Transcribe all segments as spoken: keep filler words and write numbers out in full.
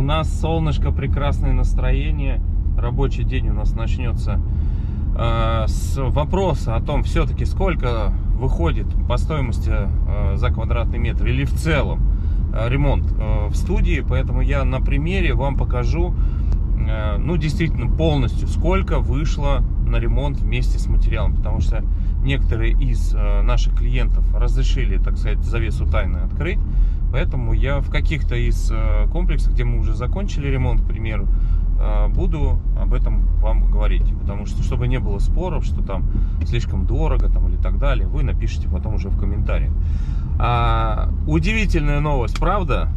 нас солнышко, прекрасное настроение. Рабочий день у нас начнется э, с вопроса о том, все-таки сколько выходит по стоимости э, за квадратный метр или в целом э, ремонт э, в студии. Поэтому я на примере вам покажу, э, ну, действительно, полностью, сколько вышло на ремонт вместе с материалом. Потому что некоторые из э, наших клиентов разрешили, так сказать, завесу тайны открыть. Поэтому я в каких-то из э, комплексах, где мы уже закончили ремонт, к примеру, э, буду об этом вам говорить. Потому что, чтобы не было споров, что там слишком дорого там, или так далее, вы напишите потом уже в комментариях. А, удивительная новость, правда?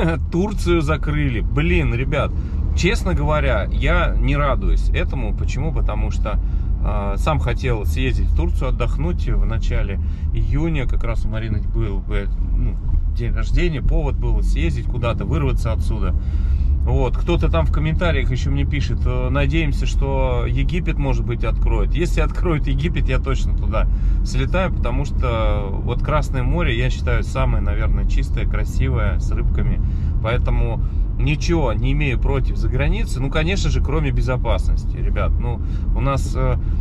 Турцию закрыли. Блин, ребят, честно говоря, я не радуюсь этому. Почему? Потому что э, сам хотел съездить в Турцию, отдохнуть в начале июня. Как раз у Марины был ну, день рождения, повод был съездить куда-то, вырваться отсюда. Вот, кто-то там в комментариях еще мне пишет: надеемся, что Египет, может быть, откроет. Если откроют Египет, я точно туда слетаю, потому что вот Красное море, я считаю, самое, наверное, чистое, красивое, с рыбками. Поэтому ничего не имею против за границей. Ну, конечно же, кроме безопасности, ребят. Ну, у нас,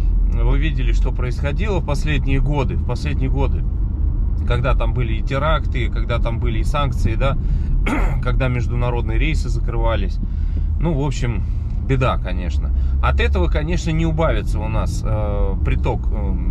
вы видели, что происходило в последние годы, в последние годы. Когда там были и теракты, когда там были и санкции, да, когда международные рейсы закрывались. Ну, в общем, беда, конечно. От этого, конечно, не убавится у нас э, приток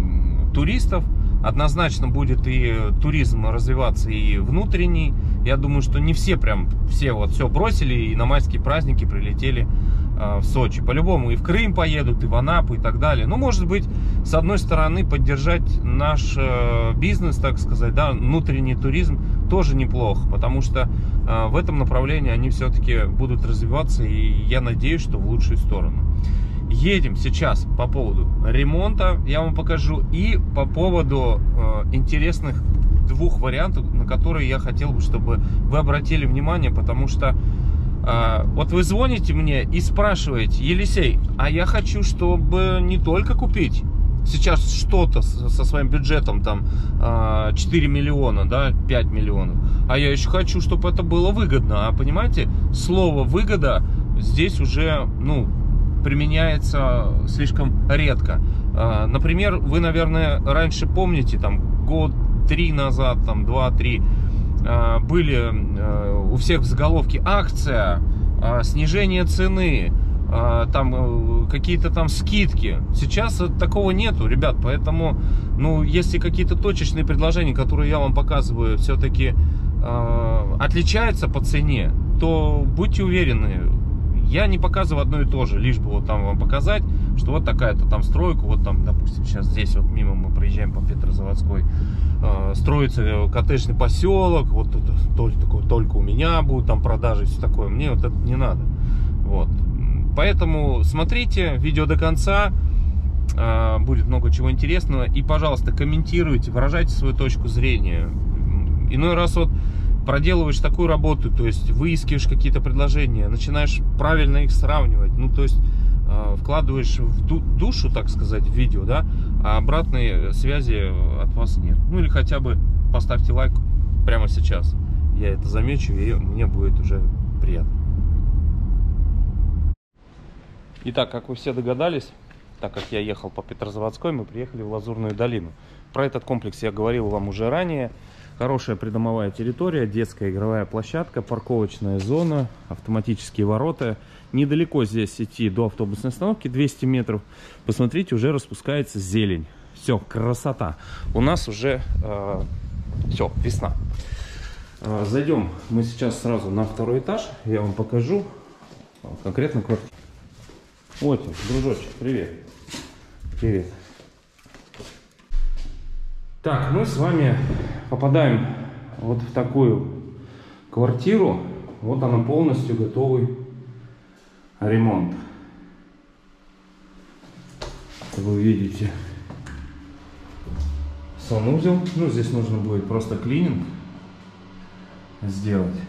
э, туристов. Однозначно будет и туризм развиваться, и внутренний. Я думаю, что не все прям, все вот все бросили и на майские праздники прилетели э, в Сочи. По-любому и в Крым поедут, и в Анапу, и так далее. Ну, может быть, с одной стороны, поддержать наш э, бизнес, так сказать, да, внутренний туризм тоже неплохо, потому что э, в этом направлении они все-таки будут развиваться, и я надеюсь, что в лучшую сторону. Едем сейчас по поводу ремонта, я вам покажу, и по поводу э, интересных двух вариантов, на которые я хотел бы, чтобы вы обратили внимание, потому что э, вот вы звоните мне и спрашиваете: Елисей, а я хочу, чтобы не только купить сейчас что-то со своим бюджетом, там э, четыре миллиона, да, пять миллионов, а я еще хочу, чтобы это было выгодно. А понимаете, слово выгода здесь уже, ну, применяется слишком редко. Например, вы, наверное, раньше помните, там, год три назад, там, два-три, были у всех в заголовке: акция, снижение цены, там, какие-то там скидки. Сейчас такого нету, ребят, поэтому, ну, если какие-то точечные предложения, которые я вам показываю, все-таки отличаются по цене, то будьте уверены, я не показываю одно и то же, лишь бы вот там вам показать, что вот такая-то там стройка, вот там, допустим, сейчас здесь вот мимо мы проезжаем по Петрозаводской, э, строится коттеджный поселок, вот тут только, только, только у меня будут там продажи и все такое. Мне вот это не надо. Вот. Поэтому смотрите видео до конца, э, будет много чего интересного. И, пожалуйста, комментируйте, выражайте свою точку зрения. Иной раз вот проделываешь такую работу, то есть выискиваешь какие-то предложения, начинаешь правильно их сравнивать, ну, то есть э, вкладываешь в ду душу, так сказать, в видео, да, а обратной связи от вас нет. Ну, или хотя бы поставьте лайк прямо сейчас, я это замечу, и мне будет уже приятно. Итак, как вы все догадались, так как я ехал по Петрозаводской, мы приехали в Лазурную долину. Про этот комплекс я говорил вам уже ранее. Хорошая придомовая территория, детская игровая площадка, парковочная зона, автоматические ворота. Недалеко здесь идти до автобусной остановки, двести метров. Посмотрите, уже распускается зелень. Все, красота. У нас уже э, все, весна. Э, зайдем мы сейчас сразу на второй этаж. Я вам покажу конкретно квартиру. Вот он, дружочек, привет. Привет. Так, мы с вами попадаем вот в такую квартиру. Вот она, полностью готовый ремонт. Вы видите санузел. Ну, здесь нужно будет просто клининг сделать.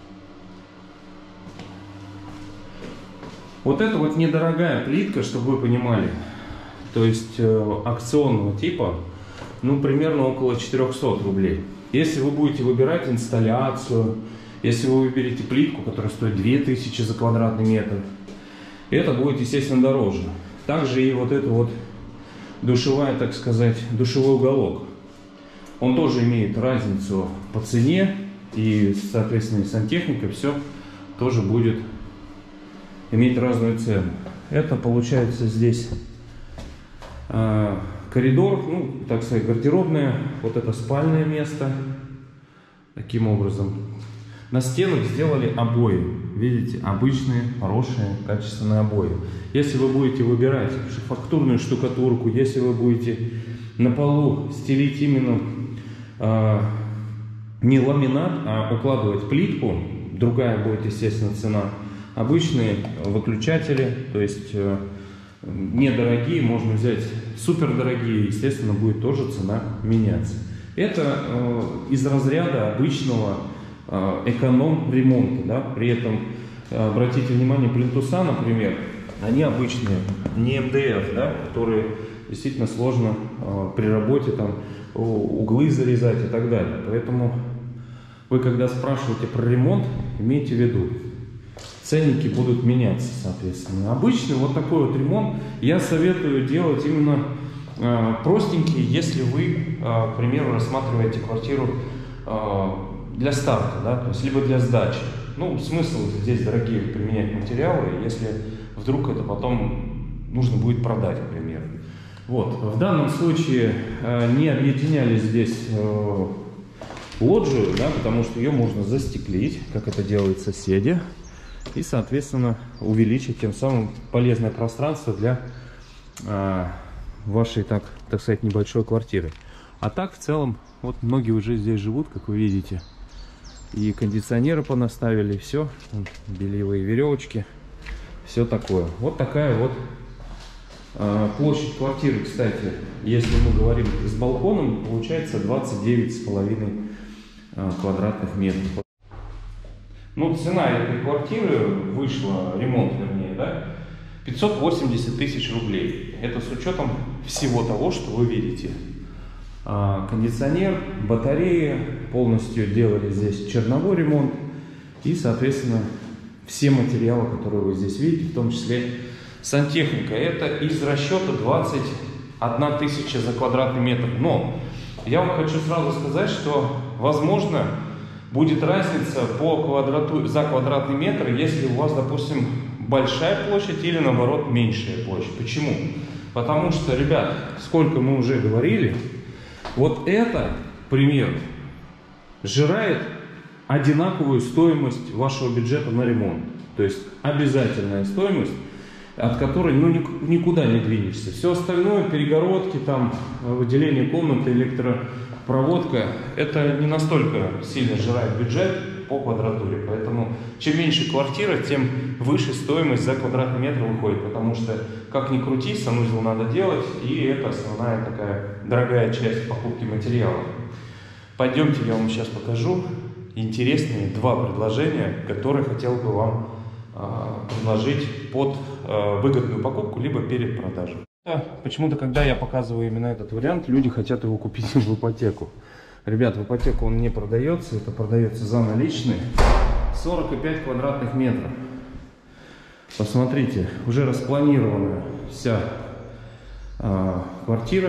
Вот это вот недорогая плитка, чтобы вы понимали. То есть э, акционного типа. Ну, примерно около четырёхсот рублей. Если вы будете выбирать инсталляцию, Если вы выберете плитку, которая стоит две тысячи за квадратный метр, это будет, естественно, дороже. Также и вот это вот душевая, так сказать, душевой уголок. Он тоже имеет разницу по цене, и, соответственно, и сантехника, все тоже будет иметь разную цену. Это получается здесь э, коридор, ну, так сказать, гардеробная, вот это спальное место. Таким образом. На стенах сделали обои. Видите, обычные, хорошие, качественные обои. Если вы будете выбирать фактурную штукатурку, если вы будете на полу стелить именно э, не ламинат, а укладывать плитку, другая будет, естественно, цена. Обычные выключатели, то есть э, недорогие, можно взять супердорогие, естественно, будет тоже цена меняться. Это э, из разряда обычного э, эконом-ремонта. Да? При этом, э, обратите внимание, плинтуса, например, они обычные, не эм дэ эф, да? Которые действительно сложно э, при работе там, углы зарезать и так далее. Поэтому вы, когда спрашиваете про ремонт, имейте в виду, ценники будут меняться, соответственно. Обычный вот такой вот ремонт я советую делать именно э, простенький, если вы, э, к примеру, рассматриваете квартиру э, для старта, да, то есть либо для сдачи. Ну, смысл здесь дорогие применять материалы, если вдруг это потом нужно будет продать, к примеру. Вот. В данном случае э, не объединяли здесь э, лоджию, да, потому что ее можно застеклить, как это делают соседи, и, соответственно, увеличить тем самым полезное пространство для э, вашей, так, так сказать, небольшой квартиры. А так, в целом, вот многие уже здесь живут, как вы видите. И кондиционеры понаставили, все, бельевые веревочки, все такое. Вот такая вот э, площадь квартиры, кстати, если мы говорим с балконом, получается двадцать девять с половиной э, квадратных метров. Ну, цена этой квартиры вышла, ремонт вернее, да, пятьсот восемьдесят тысяч рублей. Это с учетом всего того, что вы видите. А, кондиционер, батареи, полностью делали здесь черновой ремонт. И, соответственно, все материалы, которые вы здесь видите, в том числе сантехника. Это из расчета двадцать одна тысяча за квадратный метр. Но я вам хочу сразу сказать, что, возможно, будет разница по квадрату, за квадратный метр, если у вас, допустим, большая площадь или, наоборот, меньшая площадь. Почему? Потому что, ребят, сколько мы уже говорили, вот это, к примеру, сжирает одинаковую стоимость вашего бюджета на ремонт. То есть обязательная стоимость, от которой ну, никуда не двинешься. Все остальное, перегородки, там, выделение комнаты, электропроводка, это не настолько сильно сжирает бюджет по квадратуре. Поэтому чем меньше квартира, тем выше стоимость за квадратный метр выходит. Потому что, как ни крути, санузел надо делать, и это основная такая дорогая часть покупки материалов. Пойдемте, я вам сейчас покажу интересные два предложения, которые хотел бы вам предложить под э, выгодную покупку, либо перед продажей. Да, почему-то, когда я показываю именно этот вариант, люди хотят его купить в ипотеку. Ребят, в ипотеку он не продается, это продается за наличные. сорок пять квадратных метров. Посмотрите, уже распланированная вся э, квартира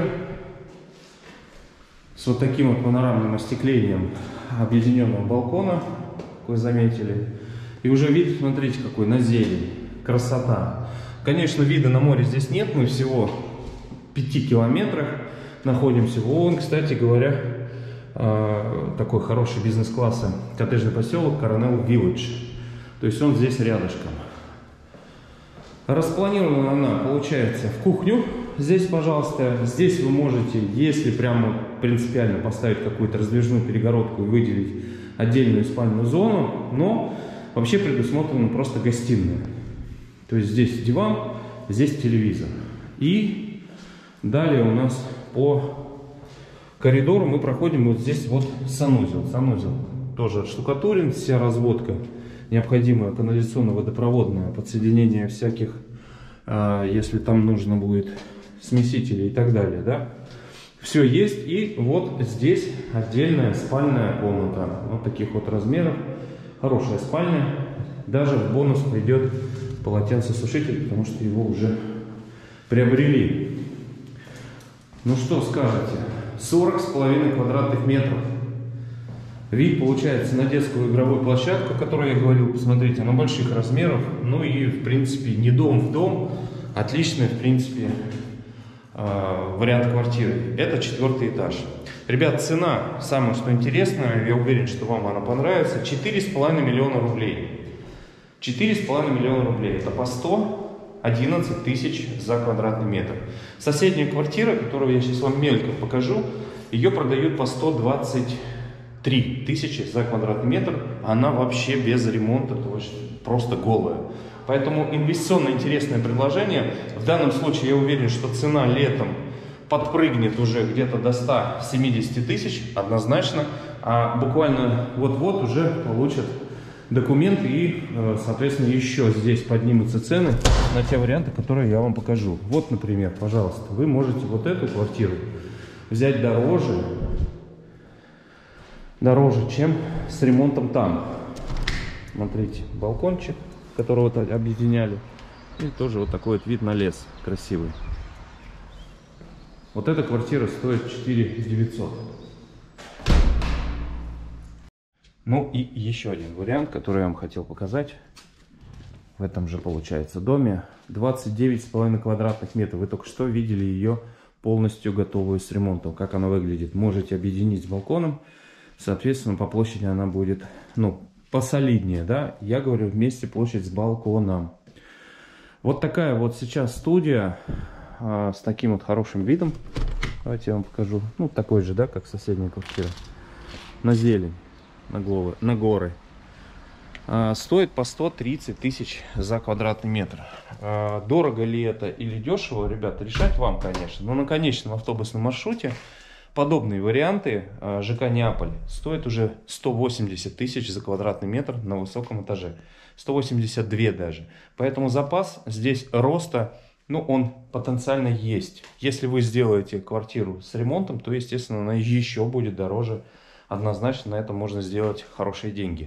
с вот таким вот панорамным остеклением объединенного балкона, как вы заметили. И уже вид, смотрите, какой на зелень. Красота. Конечно, вида на море здесь нет. Мы всего в пяти километрах находимся. Вон, кстати говоря, такой хороший бизнес-класса коттеджный поселок Coronel Village. То есть он здесь рядышком. Распланирована она, получается, в кухню. Здесь, пожалуйста, здесь вы можете, если прямо принципиально поставить какую-то раздвижную перегородку и выделить отдельную спальную зону, но вообще предусмотрена просто гостиная. То есть здесь диван, здесь телевизор. И далее у нас по коридору мы проходим вот здесь вот санузел. Санузел тоже отштукатурен, вся разводка необходимая, канализационно-водопроводная, подсоединение всяких, э, если там нужно будет, смесителей и так далее, да. Все есть. И вот здесь отдельная спальная комната. Вот таких вот размеров. хорошая спальня. Даже в бонус придет полотенцесушитель, потому что его уже приобрели. Ну что скажете? сорок с половиной квадратных метров. Вид получается на детскую игровую площадку, о которой я говорил. Посмотрите, она больших размеров. Ну и в принципе не дом в дом. Отличный в принципе вариант квартиры. Это четвертый этаж. Ребят, цена, самое что интересное, я уверен, что вам она понравится, четыре с половиной миллиона рублей. четыре с половиной миллиона рублей. Это по сто одиннадцать тысяч за квадратный метр. Соседняя квартира, которую я сейчас вам мельком покажу, ее продают по сто двадцать три тысячи за квадратный метр. Она вообще без ремонта, то есть просто голая. Поэтому инвестиционно интересное предложение. В данном случае я уверен, что цена летом подпрыгнет уже где-то до ста семидесяти тысяч однозначно. А буквально вот-вот уже получат документы и, соответственно, еще здесь поднимутся цены на те варианты, которые я вам покажу. Вот, например, пожалуйста, вы можете вот эту квартиру взять дороже, дороже, чем с ремонтом там. Смотрите, балкончик, который вот объединяли, и тоже вот такой вот вид на лес красивый. Вот эта квартира стоит четыре тысячи девятьсот. Ну и еще один вариант, который я вам хотел показать. В этом же получается доме двадцать девять с половиной квадратных метров. Вы только что видели ее полностью готовую с ремонтом, как она выглядит. Можете объединить с балконом, соответственно по площади она будет, ну, посолиднее, да, я говорю вместе площадь с балконом. Вот такая вот сейчас студия а, с таким вот хорошим видом. Давайте я вам покажу. Ну, такой же, да, как соседняя квартира. На зелень, на, головы, на горы. А, стоит по сто тридцать тысяч за квадратный метр. А, дорого ли это или дешево, ребята, решать вам, конечно. Но на конечном автобусном маршруте подобные варианты ЖК Неаполь стоят уже сто восемьдесят тысяч за квадратный метр на высоком этаже. сто восемьдесят два даже. Поэтому запас здесь роста, ну, он потенциально есть. Если вы сделаете квартиру с ремонтом, то, естественно, она еще будет дороже. Однозначно на этом можно сделать хорошие деньги.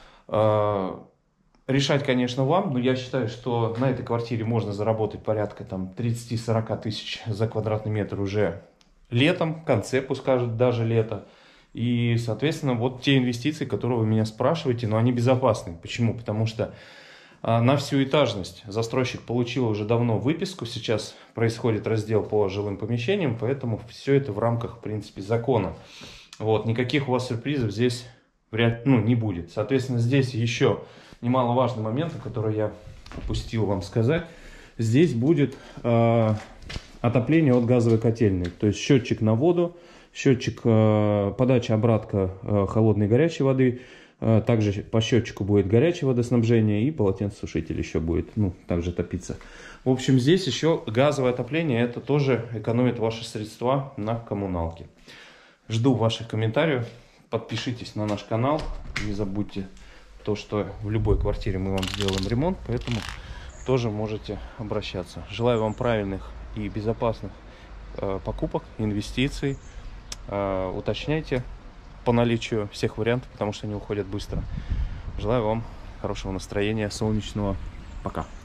Решать, конечно, вам, но я считаю, что на этой квартире можно заработать порядка там тридцати-сорока тысяч за квадратный метр уже летом, в конце, пусть скажут, даже лето. И, соответственно, вот те инвестиции, которые вы меня спрашиваете, но они безопасны. Почему? Потому что а, на всю этажность застройщик получил уже давно выписку. Сейчас происходит раздел по жилым помещениям, поэтому все это в рамках, в принципе, закона. Вот, никаких у вас сюрпризов здесь вряд, ну, не будет. Соответственно, здесь еще немаловажный момент, который я упустил вам сказать. Здесь будет А, отопление от газовой котельной, то есть счетчик на воду, счетчик э, подача обратка э, холодной и горячей воды, э, также по счетчику будет горячее водоснабжение и полотенцесушитель еще будет, ну, также топиться. В общем, здесь еще газовое отопление, это тоже экономит ваши средства на коммуналке. Жду ваших комментариев, подпишитесь на наш канал, не забудьте то, что в любой квартире мы вам сделаем ремонт, поэтому тоже можете обращаться. Желаю вам правильных и безопасных э, покупок, инвестиций. Э, уточняйте по наличию всех вариантов, потому что они уходят быстро. Желаю вам хорошего настроения, солнечного. Пока.